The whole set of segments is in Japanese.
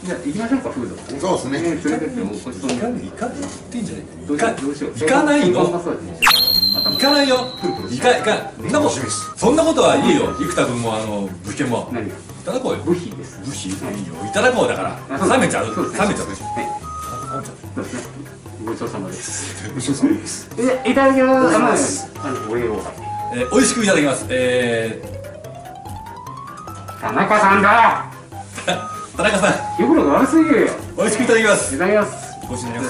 じゃあ行きましょうか、フード。 そうですね。 連れてってもごちそうに。 行かっていいんじゃないか。 どうしよう。 行かないの。行かないよ。行か。そんなことはいいよ。生田君も武家も。 何？いただこうよ。 部費です。 武士いいよ。いただこうだから。冷めちゃう。冷めちゃう。 はい。そうですね。ごちそうさまです。 ごちそうさまです。 いただきます。お礼を。 美味しくいただきます。 田中さんだ。 田中さん。 気分が悪すぎるよ。 美味しくいただきます。 いただきます。 ごちそうになります。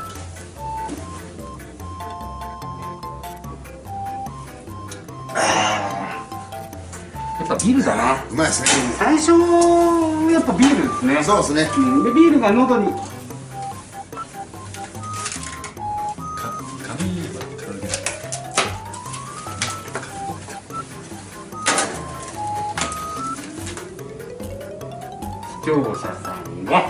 やっぱビールだな。 うまいですね。 最初やっぱビールですね。 そうですね。 でビールが喉に。視聴者さんが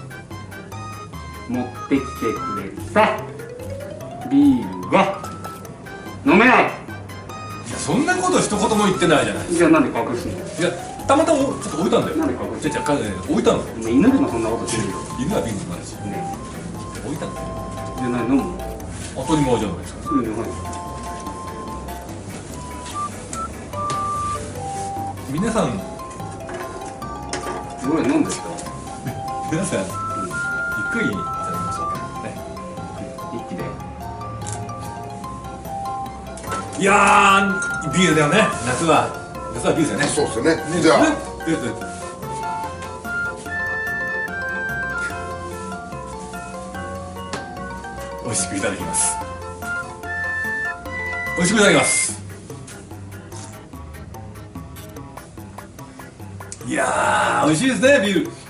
持ってきてくれたビールが飲めない。 いや、そんなこと一言も言ってないじゃない。 じゃあなんで隠すの？ いや、たまたまちょっと置いたんだよ。 なんで隠すの？ じゃ置いたの。 犬でもそんなことしてるよ。 犬はビール飲まないし。 ね。 置いたんだよ。 じゃあ何飲むの？ 当たり前じゃないですか。 はい。 皆さん、 すごい飲んでた。 皆さん、ゆっくりいただきましょうかね。 一気で。 いやー、ビールだよね。夏はビールだよね。 そうですよね。じゃあ美味しくいただきます。美味しくいただきます。いやー、美味しいですね、ビール。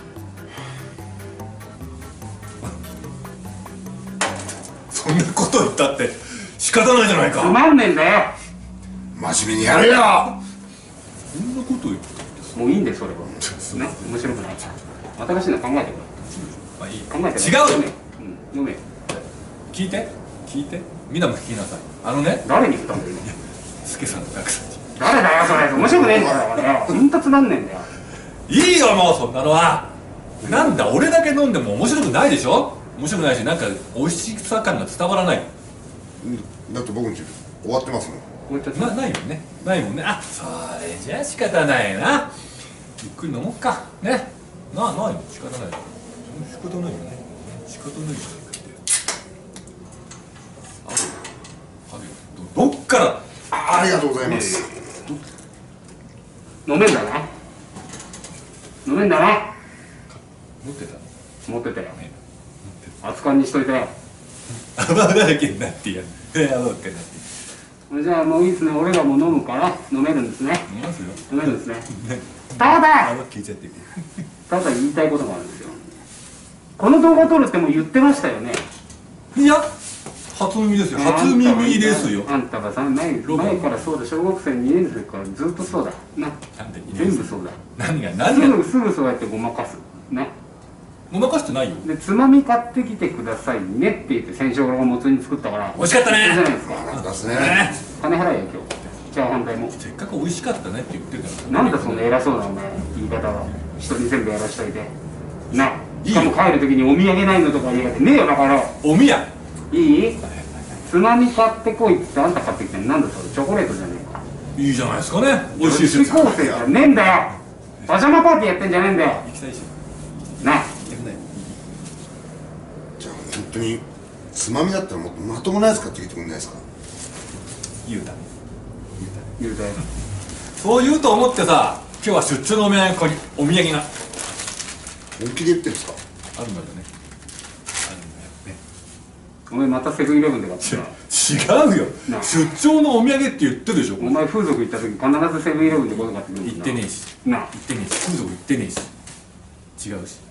そんなこと言ったって仕方ないじゃないか。 つまんねえんだよ。 真面目にやれよ。 そんなこと言ってもういいんでそれは。ね、面白くない。新しいの考えてくれ。 まあいい。 考えて違うよ。 飲め。 聞いてみんなも聞きなさい。 誰に言ったんだよ今。 スケさんとたくさんに。 誰だよそれ。面白くねえんだよ。ほんとつまんねえんだよ。 いいよもうそんなのは。なんだ俺だけ飲んでも面白くないでしょ。面白くないし、なんか美味しさ感が伝わらない。 だって僕の終わってますもん。 終わっちゃった。 ないもんね。ないもんね。あ、それじゃあ仕方ないな。ゆっくり飲もうかね。ないよ。仕方ないよ。仕方ないよね。仕方ないよ。あるよ。どっから。 ありがとうございます。 飲めんだな。飲めんだな。 持ってた。 持ってたよ。熱燗にしといたよ。 泡だらけになってやる。泡だらけになって。 じゃあもういいですね。俺らも飲むから飲めるんですね。 飲みますよ。 飲めるんですね。ただ泡消えちゃってる。 言いたいことがあるんですよ。この動画撮るってもう言ってましたよね。 いや、初耳ですよ。初耳ですよ。 あんたがさ、前からそうだ。小学生2年生からずっとそうだな。全部そうだ。 何がすぐそうやってごまかすね。 ごまかしてないよ。 でつまみ買ってきてくださいねって言って先週俺がもつ煮作ったから美味しかったね。 じゃないですか。 なんですね。 金払えよ今日。チャーハン代も。 せっかく美味しかったねって言ってるから。 なんだそんな偉そうなお前言い方は。人に全部やらしといてな。しかも帰る時にお土産ないのとか言い方ねえよだから。 おみや。 いい？つまみ買ってこいってあんた買ってきてんのなんだそれ。チョコレートじゃねえか。 いいじゃないですかね。美味しいですよ。 女子高生じゃねえんだよ。パジャマパーティーやってんじゃねえんだよ。 行きたいし。 な。 行きたくない。 じゃあ本当につまみだったらもっとまともなやつ買ってきてくんないですか。 言うた。 言うたよ。 そう言うと思ってさ、今日は出張のお土産が本気で言ってるんですか。 あるんだよね。あるんだよね。 お前またセブンイレブンで買ってた。 違うよ。出張のお土産って言ってるでしょ。 お前風俗行った時必ずセブンイレブンでこういうの買ってくるんだ。 行ってねえし。 な。 行ってねえし。風俗行ってねえし。違うし。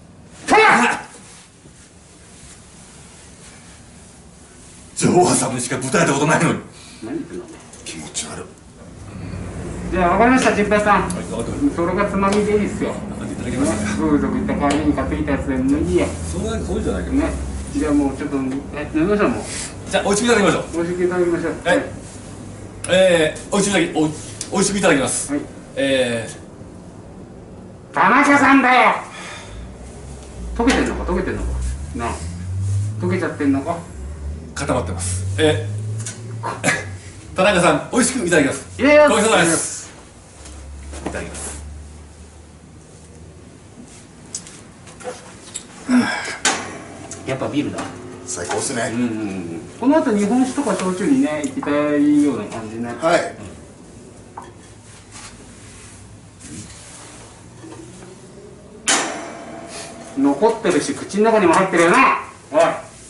女王様にしかぶたれたことないのに。 何言ってんの。 気持ち悪い。 じゃあ分かりました、ちっぺいさん。 はい、分かってそれがつまみでいいっすよ。 いただきます。 風俗行った代わりに買ってきたやつでもいいや。 そうじゃないけど。 ね。じゃあもうちょっと飲みましょうもう。 じゃあ美味しくいただきましょう。 美味しくいただきましょう。 はい。美味しくいただきます。 はい。田中さんだよ。 溶けてんのか溶けてんのかなあ、溶けちゃってんのか。 固まってます。田中さん美味しくいただきます。 いやいや、 ごちそうさまです。いただきます。 やっぱビールだ。 最高っすね。 この後日本酒とか焼酎にね行きたいような感じになって、 はい。 残ってるし口の中にも入ってるよな。おい、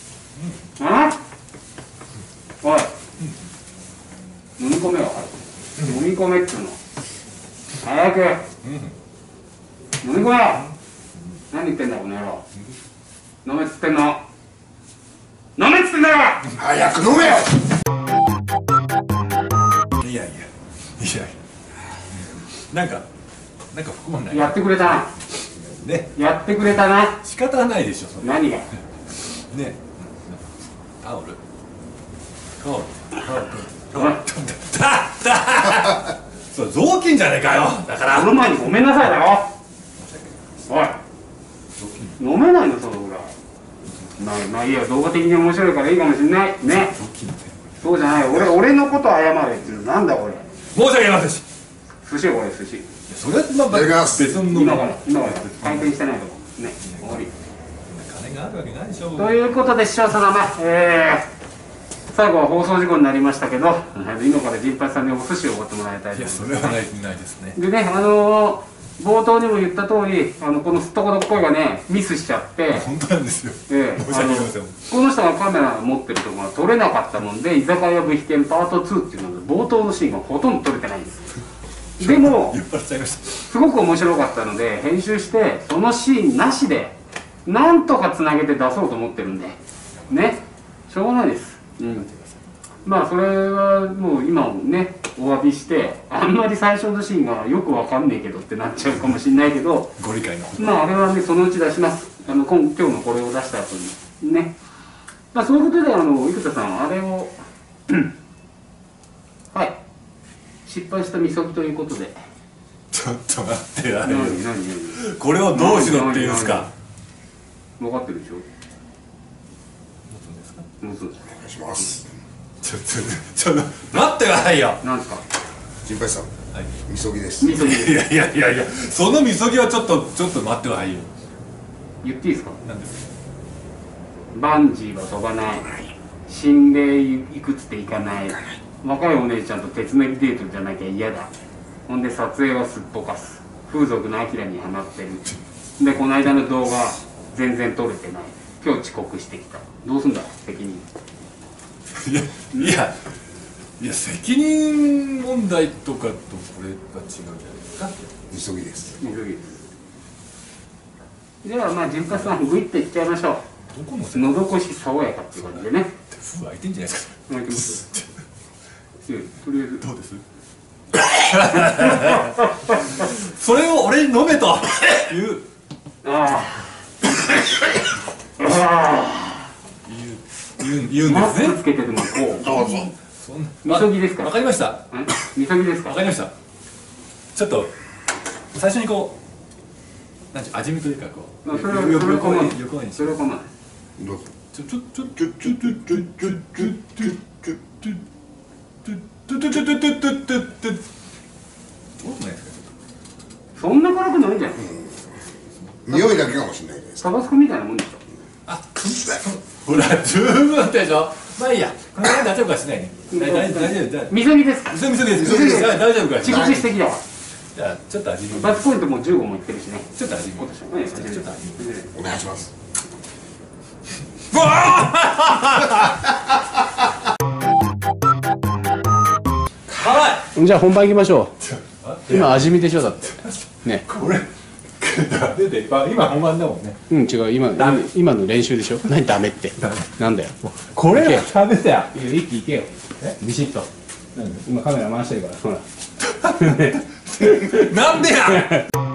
おい、飲み込めよ。飲み込めっつうの。早く飲み込めよ。何言ってんだこの野郎。飲めっつってんの。飲めっつってんだよ。 早く飲めよ。 いやなんか含まないやってくれたな。 ね。 やってくれたな。 仕方ないでしょそれ。 何が。 ね。タオルそう雑巾じゃねえかよ。だからこの前にごめんなさいだろ。おい、飲めないのそのぐらい。まあいいや、動画的に面白いからいいかもしんないね。そうじゃない、俺のこと謝れっていうのなんだこれ。 申し訳ありませんし。 寿司よこれ寿司。 それはまあ別の今から回転してないとこね。終わり。 金があるわけないでしょ。 ということで視聴者様、最後は放送事故になりましたけど、今から陣八さんにお寿司をおごってもらいたいと思います。 いやそれはないですね。 でね、冒頭にも言った通り、このすっとこどっこいがねミスしちゃって、 本当なんですよ。申し訳ありません。 この人がカメラ持ってるところが撮れなかったもんで、居酒屋部飛天パート2っていうので冒頭のシーンがほとんど撮れてないんです。でも酔っ払っちゃいました。 すごく面白かったので編集してそのシーンなしでなんとかつなげて出そうと思ってるんでね、しょうがないです。まあそれはもう今もねお詫びして、あんまり最初のシーンがよくわかんねえけどってなっちゃうかもしれないけど、 ご理解のまああれはねそのうち出します。今日のこれを出した後にね。まあそういうことで生田さんあれをはい失敗したみそぎということで。 ちょっと待って何これをどうしろっていうんですか。 分かってるでしょ。 お願いします。 ちょっと待ってくださいよ。 なんですか。 陣八さん、 はい、 みそぎです。 みそぎ。 いやそのみそぎはちょっと待ってくださいよ。 言っていいですか。 何ですか。 バンジーは飛ばない、心霊行くっつって行かない、若いお姉ちゃんと鉄メリデートじゃなきゃ嫌だ、ほんで撮影はすっぽかす、風俗のアキラにハマってるで、この間の動画全然撮れてない、今日遅刻してきた、どうすんだ責任。 いや責任問題とかとこれが違うじゃないですか。 みそぎです。 みそぎです。ではまあ陣八さんグイッといっちゃいましょう。 どこの喉越し爽やかっていう感じでね。 封開いてんじゃないですか。 開いてます。とりあえずどうですそれを俺に飲めという言うんですね。 マスクつけててもこう。 どうぞ。 みそぎですか。 わかりました。 みそぎですか。 わかりました。ちょっと最初にこうなんて味見というかこう。 それは横にそれは構わない。 どうぞ。 ちょそんな辛くないんじゃない。 匂いだけかもしれないです。 タバスコみたいなもんでしょ。 あ、ほら十分だったでしょ。まあいいや、この辺大丈夫かしないね。大丈夫。 みそぎですか。 みそぎです。大丈夫か。 遅刻してきたわ。 じゃあちょっと味見。 バツポイントも15もいってるしね。 ちょっと味見。 ちょっと味見。 お願いします。 じゃあ本番行きましょう。今味見でしょだってね。 これダメで今本番だもんね。 違う、今の練習でしょ。何ダメってなんだよ。 これはダメだよ。 一気いけよビシッと。今カメラ回してるからほらなんでや